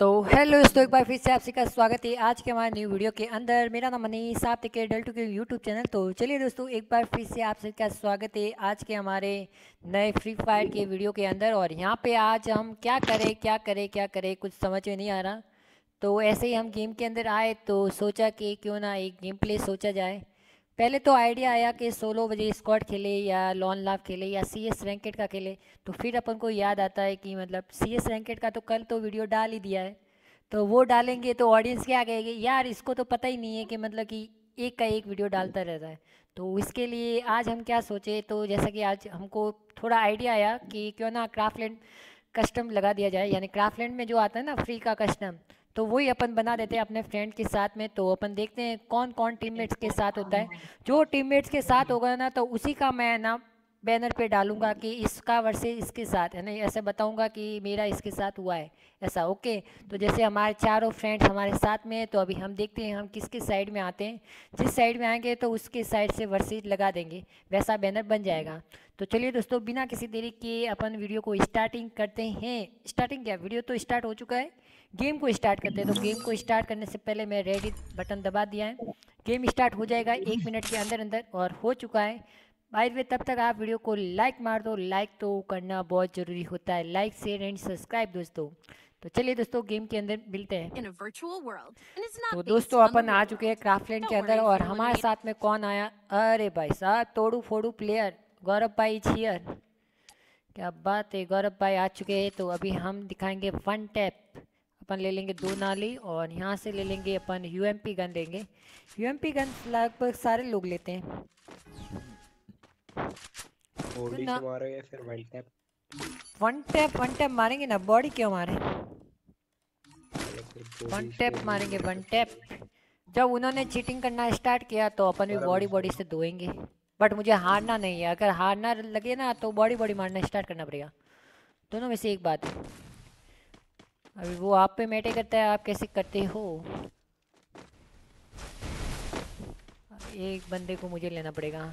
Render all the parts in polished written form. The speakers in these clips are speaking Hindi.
तो हेलो दोस्तों, एक बार फिर से आपसे का स्वागत है आज के हमारे न्यू वीडियो के अंदर। मेरा नाम मनीष, आप देख डेल्टू के यूट्यूब चैनल। तो चलिए दोस्तों, एक बार फिर से आपसे का स्वागत है आज के हमारे नए फ्री फायर के वीडियो के अंदर। और यहाँ पे आज हम क्या करें कुछ समझ में नहीं आ रहा। तो ऐसे ही हम गेम के अंदर आए तो सोचा कि क्यों ना एक गेम प्ले सोचा जाए। पहले तो आइडिया आया कि 16 बजे स्क्वाड खेले या लॉन लाफ खेले या सी एस रैंकेड का खेले। तो फिर अपन को याद आता है कि मतलब सी एस रैंकेड का तो कल तो वीडियो डाल ही दिया है, तो वो डालेंगे तो ऑडियंस क्या कहेगी, यार इसको तो पता ही नहीं है कि मतलब कि एक का एक वीडियो डालता रहता है। तो इसके लिए आज हम क्या सोचे, तो जैसा कि आज हमको थोड़ा आइडिया आया कि क्यों ना क्राफ्टलैंड कस्टम लगा दिया जाए। यानी क्राफ्टलैंड में जो आता है ना फ्री का कस्टम, तो वही अपन बना देते हैं अपने फ्रेंड के साथ में। तो अपन देखते हैं कौन कौन टीममेट्स के साथ होता है। जो टीममेट्स के साथ होगा ना, तो उसी का मैं ना बैनर पे डालूंगा कि इसका वर्सेस इसके साथ है ना, ऐसे बताऊंगा कि मेरा इसके साथ हुआ है ऐसा। ओके, तो जैसे हमारे चारों फ्रेंड्स हमारे साथ में है, तो अभी हम देखते हैं हम किसके साइड में आते हैं। जिस साइड में आएंगे तो उसके साइड से वर्सेस लगा देंगे, वैसा बैनर बन जाएगा। तो चलिए दोस्तों, बिना किसी देरी के अपन वीडियो को स्टार्टिंग करते हैं। स्टार्टिंग क्या, वीडियो तो स्टार्ट हो चुका है, गेम को स्टार्ट करते हैं। तो गेम को स्टार्ट करने से पहले मैं रेडी बटन दबा दिया है। गेम स्टार्ट हो जाएगा 1 मिनट के अंदर अंदर, और हो चुका है। बाय द वे, तब तक आप वीडियो को लाइक मार दो। लाइक तो करना बहुत ज़रूरी होता है, लाइक शेयर एंड सब्सक्राइब दोस्तों। तो चलिए दोस्तों, गेम के अंदर मिलते हैं। तो दोस्तों अपन आ चुके हैं क्राफ्टलैंड के अंदर, और हमारे साथ में कौन आया, अरे भाई साहब तोड़ू फोड़ू प्लेयर गौरव भाई छियर। क्या बात है, गौरव भाई आ चुके हैं। तो अभी हम दिखाएंगे वन टैप। अपन ले लेंगे 2 नाली, और यहाँ से ले लेंगे अपन यूएमपी गन लेंगे। यूएमपी गन लगभग सारे लोग लेते हैं। ओडी ना से मारो या फिर वन टैप मारेंगे ना, बॉडी क्यों मारे। या फिर वन बॉडी से टैप मारेंगे, वन टैप। जब उन्होंने चीटिंग करना स्टार्ट किया तो अपन भी बॉडी बॉडी से धोएंगे। बट मुझे हारना नहीं है, अगर हारना लगे ना तो बॉडी बॉडी मारना स्टार्ट करना पड़ेगा। दोनों में से एक बात है। अभी वो आप पे मैटर करता है, आप कैसे करते हो। एक बंदे को मुझे लेना पड़ेगा।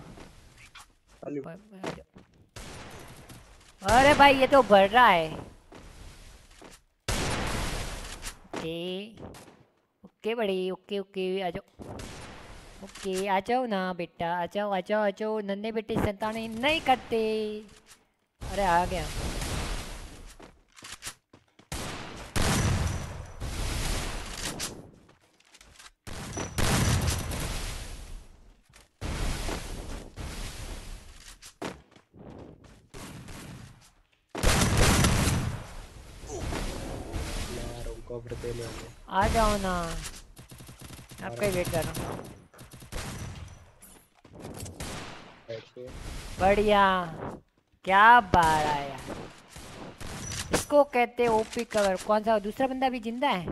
अरे भाई ये तो बढ़ रहा है। ओके ओके बड़ी, ओके ओके आ जाओ। ओके आ जाओ ना बेटा, आ जाओ आ जाओ आ जाओ। नन्हे बेटे संताने नहीं करते। अरे आ गया। आ जाओ ना, आपका ही वेट कर रहा हूँ। बढ़िया, क्या बात है यार। इसको कहते हैं ओपी कवर। कौन सा दूसरा बंदा भी जिंदा है।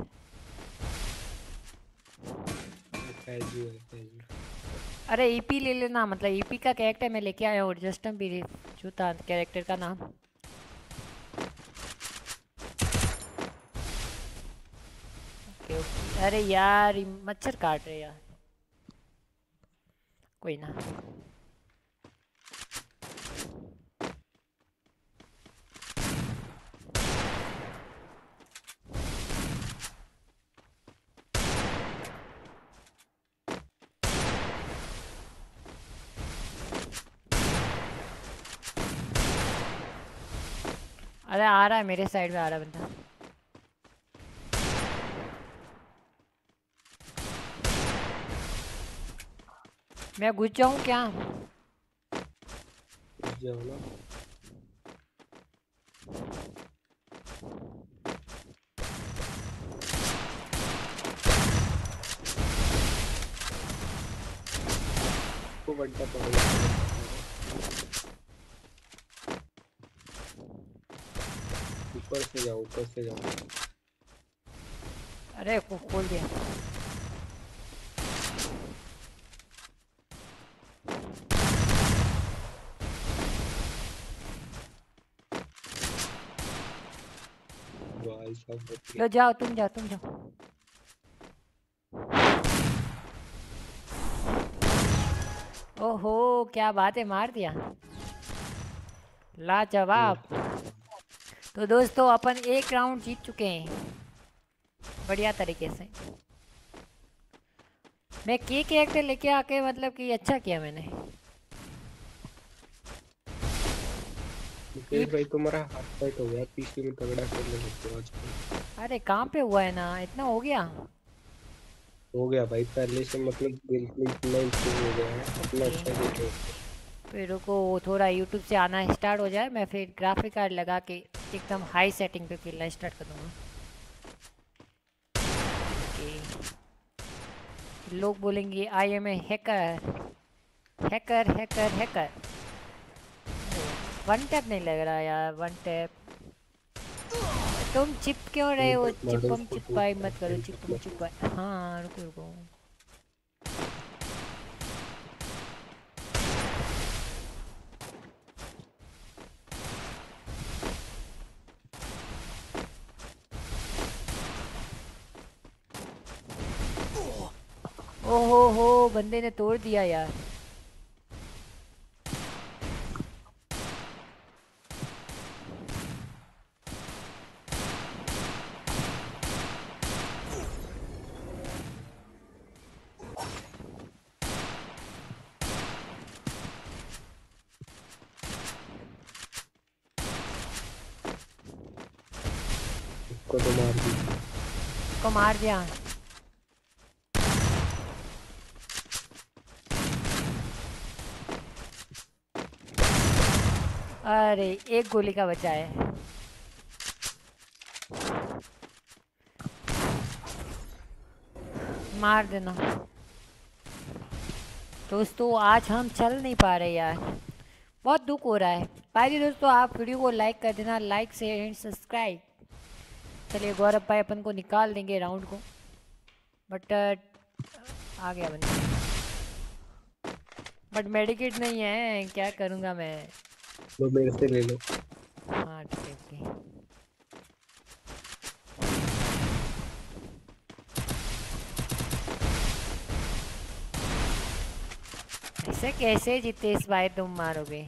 अरे ईपी ले लेना, मतलब ईपी का कैरेक्टर मैं लेके आया हूँ, जस्टम भी जो था कैरेक्टर का नाम। Okay okay. अरे यार मच्छर काट रहे यार, कोई ना। अरे आ रहा है, मेरे साइड में आ रहा है बंदा। मैं घुस जाऊँ क्या। जाओ ना। ऊपर से जाओ, ऊपर से जाओ। अरे खोल दिया। लो जाओ, तुम जाओ तुम जाओ। ओहो क्या बात है, मार दिया, लाजवाब। तो दोस्तों अपन एक राउंड जीत चुके हैं। बढ़िया तरीके से। मैं के कैरेक्टर लेके आके मतलब कि अच्छा किया मैंने। मुकेश भाई तुम्हारा हाथ फाइट हो गया, पीसी में तगड़ा खेलने लगते हो आजकल। अरे कहाँ पे हुआ है ना, इतना हो गया। हो गया भाई, पहले से मतलब बिल्कुल इतना इम्प्रूव हो गया है, अपना ओके, अच्छा खेल रहे फिर रुको थोड़ा यूट्यूब से आना स्टार्ट हो जाए, मैं फिर ग्राफिक कार्ड लगा के एकदम हाई सेटिंग पे खेलना स्टार्ट कर दूँगा। ओके, लोग बोलेंगे I am a hacker, hacker hacker hacker. One tap नहीं लग रहा यार, वन टैप। तुम चिप क्यों रहे हो, हो। मॉडल्स चिपम को चिपाई टूट मत करो, चिपम मतलब चिपाई। हाँ रुको रुको। ओहो हो, बंदे ने तोड़ दिया यार। इसको तो मार दी। को मार दिया। अरे एक गोली का बचा है। मार देना। दोस्तों आज हम चल नहीं पा रहे यार, बहुत दुख हो रहा है। भाई दोस्तों आप वीडियो को लाइक कर देना, लाइक शेयर एंड सब्सक्राइब। चलिए गौरव भाई अपन को निकाल देंगे राउंड को, बट आ गया बंदा, बट मेडिकेट नहीं है, क्या करूँगा मैं। वो मेरे से ले लो। हाँ ठीक है। ऐसे कैसे जितेश भाई तुम मारोगे।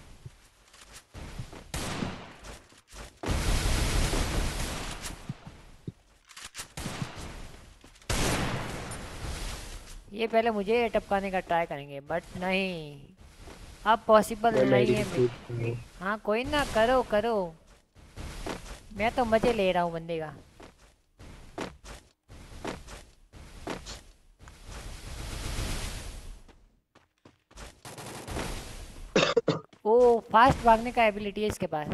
ये पहले मुझे टपकाने का ट्राई करेंगे बट नहीं, अब पॉसिबल मैं नहीं है मेडिकेट हूँ। हाँ कोई ना, करो करो, मैं तो मजे ले रहा हूँ बंदे का। ओ फास्ट भागने का एबिलिटी है इसके पास।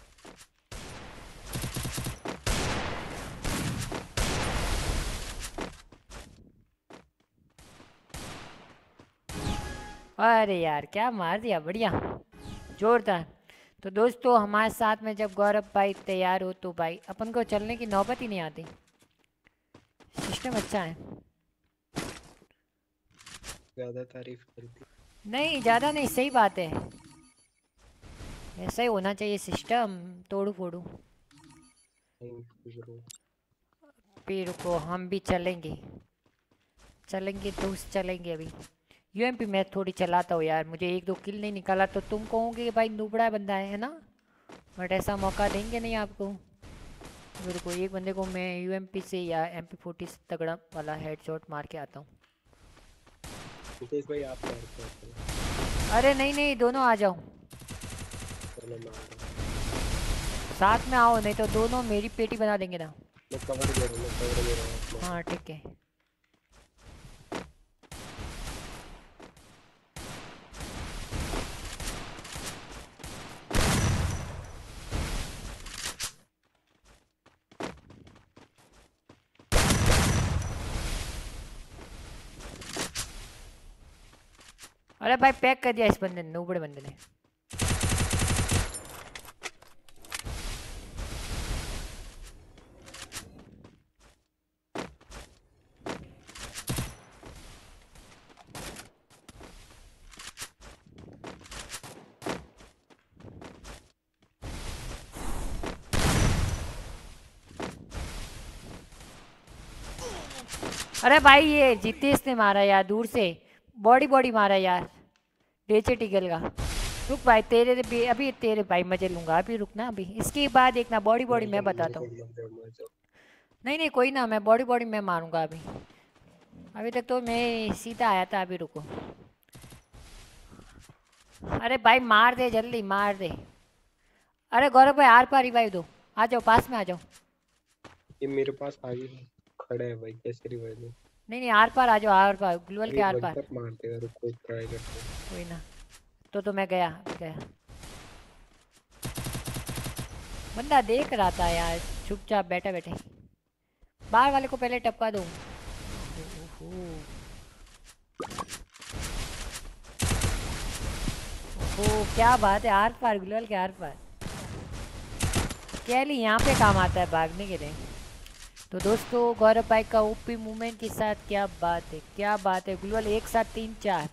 अरे यार क्या मार दिया, बढ़िया जोरदार। तो दोस्तों हमारे साथ में जब गौरव भाई तैयार हो तो भाई अपन को चलने की नौबत ही नहीं आती। सिस्टम अच्छा है। ज्यादा तारीफ करती। नहीं ज़्यादा नहीं, सही बात है, ऐसा ही होना चाहिए सिस्टम, तोड़ू फोड़ू। Thank you bro. फिर को हम भी चलेंगे, चलेंगे दोस्त चलेंगे अभी। यूएमपी मैं थोड़ी चलाता हूँ यार, मुझे एक दो किल नहीं निकाला तो तुम कहोगे कि भाई नुबड़ा बंदा है ना, बट ऐसा मौका देंगे नहीं आपको। मेरे को एक बंदे को मैं यूएमपी से या MP40 से तगड़ा वाला हेडशॉट मार के आता हूँ। मुकेश भाई आप मारते हो चलो। अरे नहीं नहीं, दोनों आ जाओ, चलो मार रहा हूँ। साथ में आओ, नहीं तो दोनों मेरी पेटी बना देंगे ना। मैं कवर दे रहा हूँ, मैं कवर दे रहा हूँ, आप मारो। हाँ ठीक है। अरे भाई पैक कर दिया इस बंदे ने, नुबड़े बंदे ने। अरे भाई ये जितेश ने मारा यार, दूर से बॉडी बॉडी मारा यार, डेचर टिगल का। रुक भाई तेरे भी अभी, तेरे भाई मजे लूंगा अभी, रुक ना अभी, इसके बाद एक ना बॉडी बॉडी मर मैं जाओ मर बताता हूँ। जाओ मर जाओ मर जाओ। नहीं नहीं कोई ना, मैं बॉडी बॉडी में मारूंगा अभी। अभी तक तो मैं सीधा आया था, अभी रुको। अरे भाई मार दे, जल्दी मार दे। अरे गौरव भाई आर पार रिवाइव दो, आ जाओ पास में आ जाओ। ये मेरे पास आगे खड़ा है भाई, कैसे रिवाइव दूं? नहीं नहीं आर पार आ जाओ, आर पार ग्लूअल के ये आर वन पार। टैप मारते हैं, रुको ट्राई करते हैं। कोई ना। तो मैं गया गया। बंदा देख रहा था यार, चुपचाप बैठे बैठे। बाहर वाले को पहले टपका दो। ओहो ओहो, क्या बात है, आर पार ग्लूअल के आर पार। कैली यहाँ पे काम आता है भागने के लिए। तो दोस्तों गौरव भाई का ओपी मूवमेंट के साथ, क्या बात है क्या बात है। ग्लूअल एक साथ 3-4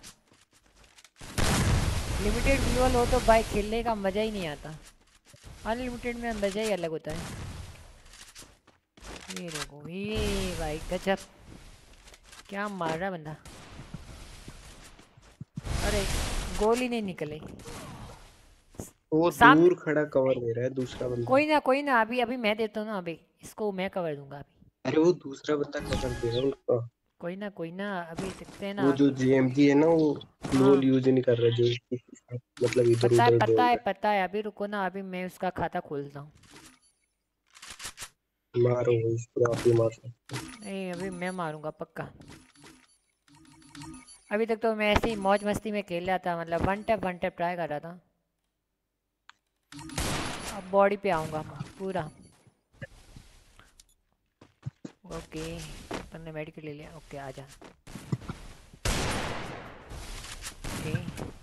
लिमिटेड ग्लूअल हो तो भाई खेलने का मज़ा ही नहीं आता। अनलिमिटेड में मज़ा ही अलग होता है। ये देखो ये भाई गजब, क्या मार रहा बंदा। अरे गोली नहीं निकले। वो सामने दूर खड़ा कवर दे रहा है दूसरा बंदा। कोई ना, अभी अभी मैं देता हूँ ना, अभी इसको मैं कवर दूंगा अभी। अरे वो दूसरा बंदा कवर दे रहा है उसका। कोई ना अभी देखते हैं वो ना। जो जेएमजी है ना, वो ग्लोल हाँ यूज नहीं कर रहा, जो इसके साथ मतलब इधर उधर दौड़ रहा पता है, अभी रुको ना, अभी मैं उसका खाता खोलता हूँ। है। मारो इसको, आप ही मार सकते नहीं अभी मैं मारूंगा पक्का। अभी तक तो मैं ऐसे ही मौज मस्ती में खेल रहा था, मतलब वन टैप ट्राई कर रहा था। अब बॉडी पे आऊँगा पूरा। ओके अपन ने मेडिकल ले लिया, ओके आजा। ओके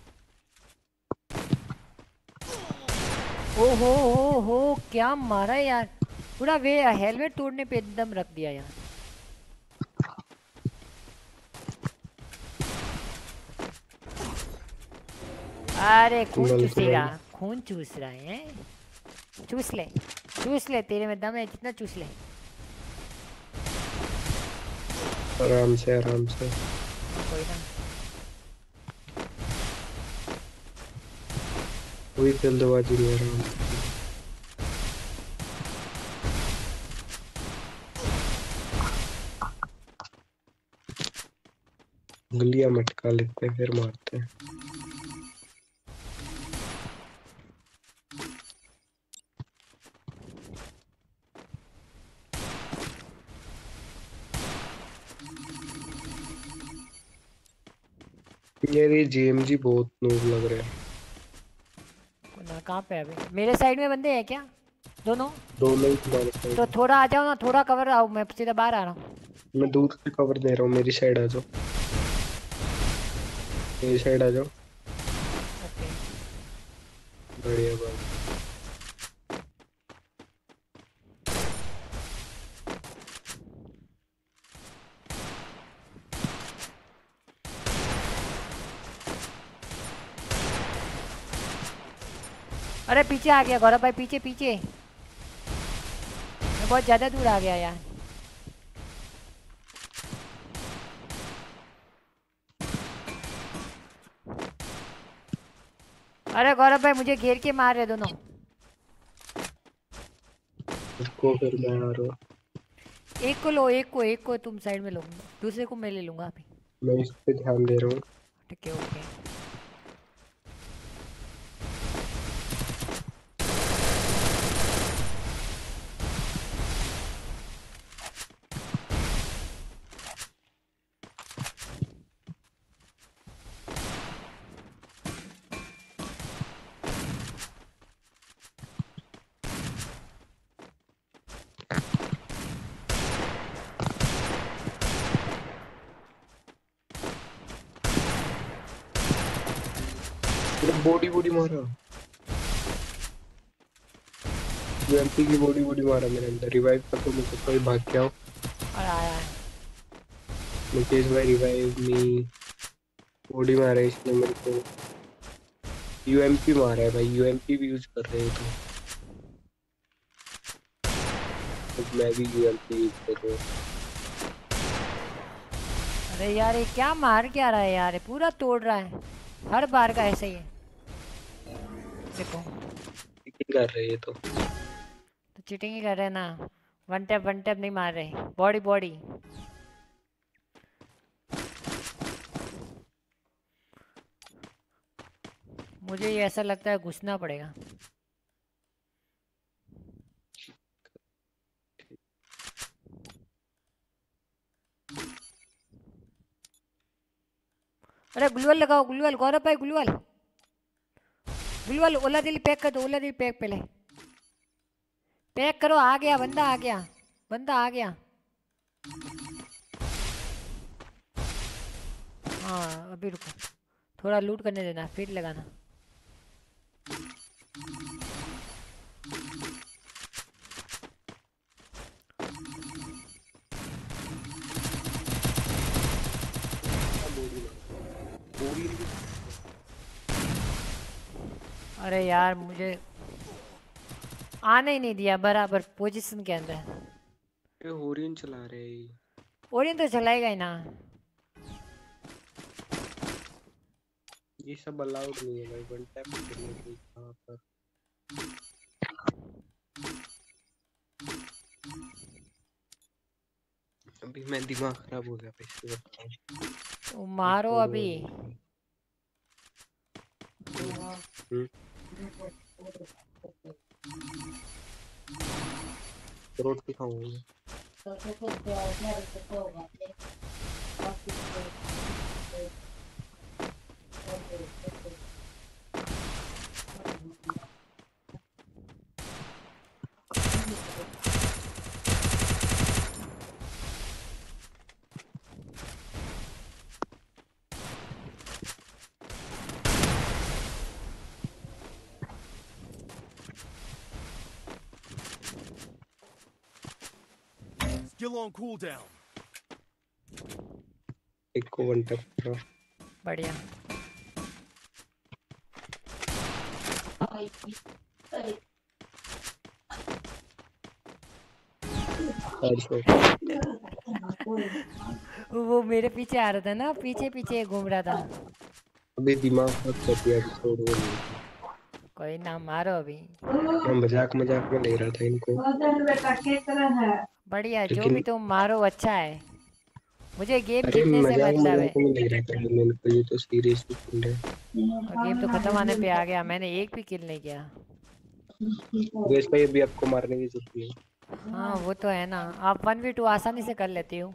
हो क्या मारा यार, पूरा वे हेलमेट तोड़ने पे एकदम रख दिया यार। अरे हैं। खून गलत चूसेगा, भाई। खून चूस रहा है। चूस ले तेरे में दम है जितना चूस ले। आराम से आराम से। कोई ना। कोई जल्दबाजी नहीं, आराम से। उंगलियां मटका लेते हैं फिर मारते हैं। यार ये जेएमजी बहुत नूब लग रहा है। ना कहाँ पे है अभी, मेरे साइड में बंदे हैं क्या दोनों? दोनों ही तुम्हारे साइड तो है। थोड़ा आ जाओ ना, थोड़ा कवर आओ, मैं सीधा बाहर आ रहा हूँ। मैं दूर से कवर दे रहा हूँ, मेरी साइड आ जाओ। मेरी साइड आ जाओ। ओके बढ़िया बात। अरे पीछे आ गया गौरव भाई, पीछे पीछे। मैं बहुत ज़्यादा दूर आ गया यार। अरे गौरव भाई मुझे घेर के मार रहे दोनों। उसको फिर मैं आ रहा हूँ। एक को लो, एक को तुम साइड में लो, दूसरे को मैं ले लूँगा अभी। मैं इस पे ध्यान दे रहा हूँ। ठीक है ओके। बॉडी बॉडी मारा। यूएमपी की बॉडी बॉडी मारा मेरे अंदर। रिवाइव कर दो मुझे, कोई भाग के आओ। और आया है। मुकेश भाई रिवाइव मी। बॉडी मारा है इसने मेरे को। यूएमपी मारा है भाई, यूएमपी भी यूज कर रहे हो तो मैं भी यूएमपी यूज कर रहा हूँ। अरे यार ये क्या मार क्या रहा है यार, ये पूरा तोड़ रहा है, हर बार का ऐसा ही है। देखो कर रहे हैं ये तो। तो चीटिंग ही कर रहे हैं ना, वन टैप नहीं मार रहे, बॉडी बॉडी। मुझे ये ऐसा लगता है घुसना पड़ेगा। अरे ग्लूअल लगाओ, ग्लूअल गौरव भाई, ग्लूअल ग्लूअल। ओला दिल पैक कर दो, ओला दिल पैक पहले पैक करो। आ गया बंदा, आ गया बंदा, आ गया। हाँ अभी रुको, थोड़ा लूट करने देना फिर लगाना। अरे यार मुझे आने ही नहीं दिया बराबर पोजीशन के अंदर। ये होरियन चला रहे हैं। ओरियन तो चलाएगा ही ना। ये सब अलाउड नहीं है भाई, वन टैप करने के लिए कहाँ पर। अभी मैं दिमाग खराब हो गया भाई, तो मारो अभी। रोटी खाऊंगा। Still on cooldown. एक को वन टैप करा। बढ़िया। वो मेरे पीछे आ रहा था ना, पीछे पीछे घूम रहा था। अभी दिमाग खराब कर दिया, छोड़ो नहीं। कोई ना, मारो अभी। मैं मजाक मजाक में ले रहा था इनको। बढ़िया, जो लेकिन भी तुम मारो अच्छा है। मुझे गेम अरे जीतने से मजाक मतलब है। मजाक में ले रहा था मैं इनको, ये तो सीरियसली खेल रहे हैं। और गेम तो खत्म आने पे आ गया, मैंने एक भी किल नहीं किया। वैसे भाई अभी आपको मारने की जरूरत नहीं। हाँ वो तो है ना, आप 1v2 आसानी से कर लेती हो।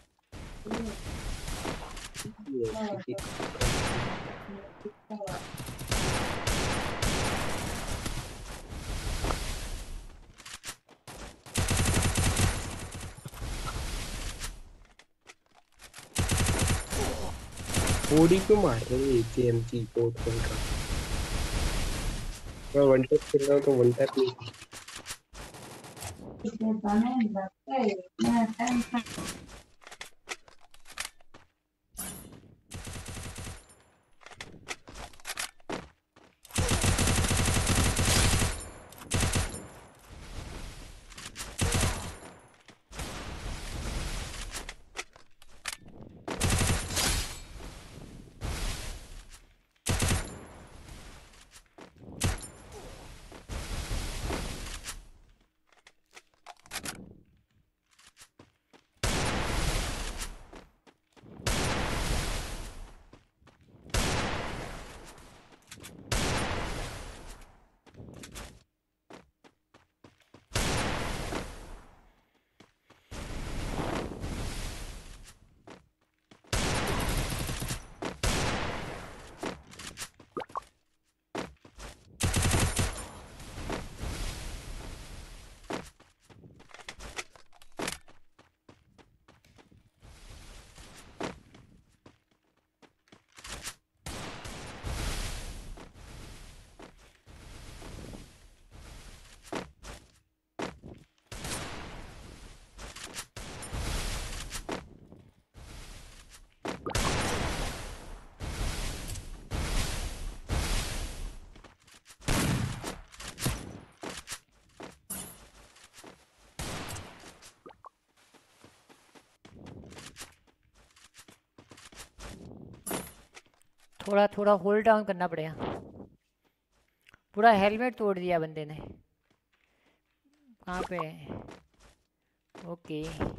थोड़ी क्यों मार रहे हैं जेएमजी बोर्ड का। मैं वन टैप खेल रहा हूँ तो वन टैप नहीं। थोड़ा थोड़ा होल्ड डाउन करना पड़ेगा। पूरा हेलमेट तोड़ दिया बंदे ने। कहाँ पे है? ओके।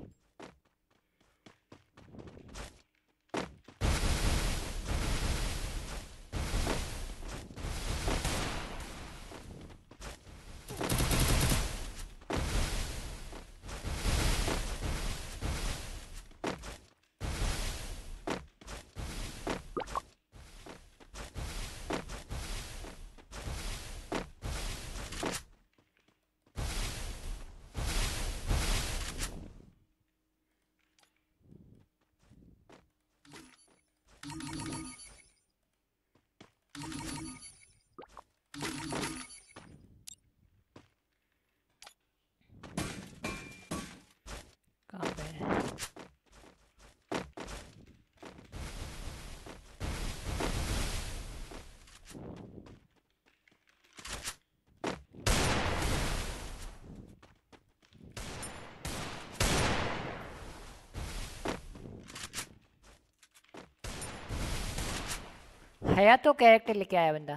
कहाँ पे है? हया तो कैरेक्टर लेके आया बंदा।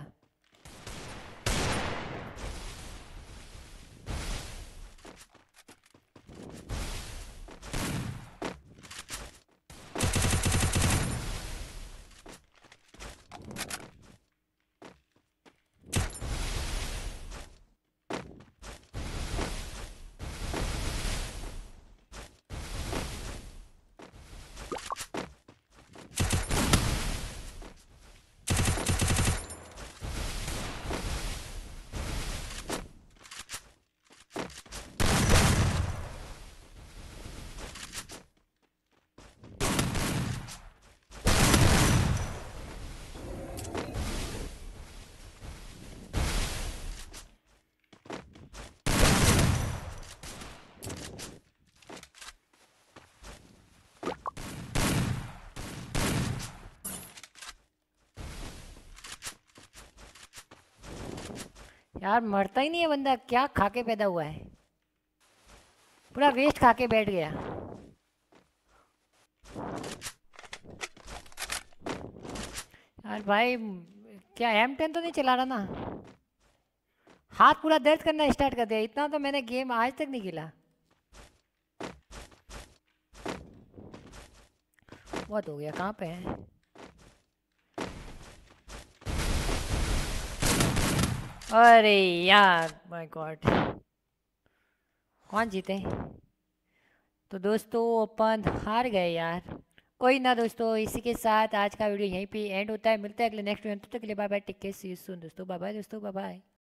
यार मरता ही नहीं है बंदा, क्या खा के पैदा हुआ है, पूरा वेस्ट खा के बैठ गया। यार भाई क्या M10 तो नहीं चला रहा ना? हाथ पूरा दर्द करना स्टार्ट कर दिया, इतना तो मैंने गेम आज तक नहीं खेला। बहुत हो गया, कहाँ पे है? अरे यार माय गॉड, कौन जीते? तो दोस्तों अपन हार गए यार। कोई ना दोस्तों, इसी के साथ आज का वीडियो यहीं पे एंड होता है। मिलते हैं अगले नेक्स्ट वीडियो में, तब तक के लिए bye bye, take care, see you soon दोस्तों, बाय बाय दोस्तों, बाय बाय।